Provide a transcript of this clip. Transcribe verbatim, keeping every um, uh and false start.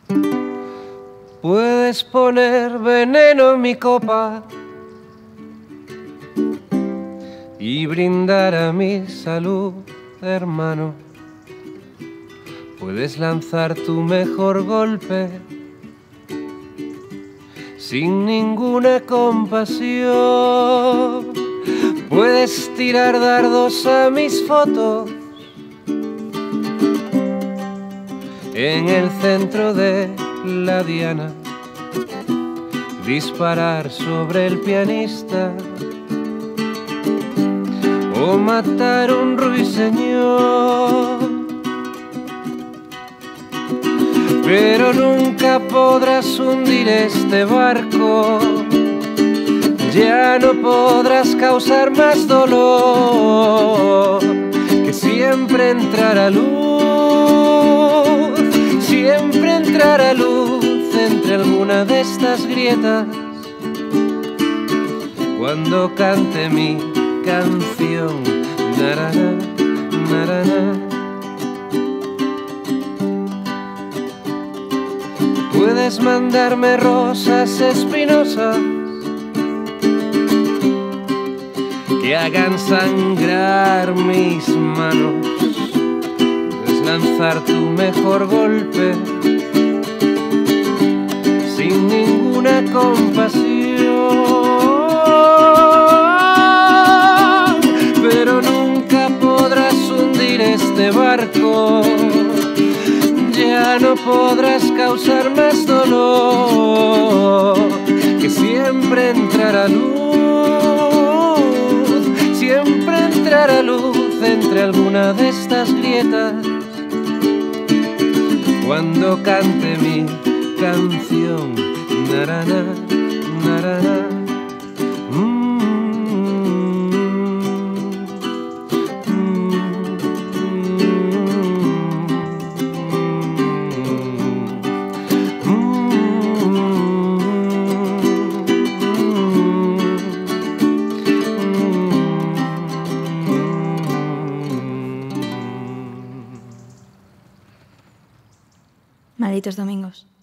Puedes poner veneno en mi copa y brindar a mi salud, hermano. Puedes lanzar tu mejor golpe sin ninguna compasión. Puedes tirar dardos a mis fotos en el centro de la diana, disparar sobre el pianista o matar un ruiseñor. Pero nunca podrás hundir este barco, ya no podrás causar más dolor, que siempre entrará luz, siempre entrará luz entre alguna de estas grietas, cuando cante mi canción, narana, narana. Puedes mandarme rosas espinosas que hagan sangrar mis manos. Puedes lanzar tu mejor golpe sin ninguna compasión, pero nunca podrás hundir este barco, ya no podrás causar más dolor, que siempre entrará luz, siempre entrará luz entre alguna de estas grietas, cuando cante mi canción, narana, narana. Malditos domingos.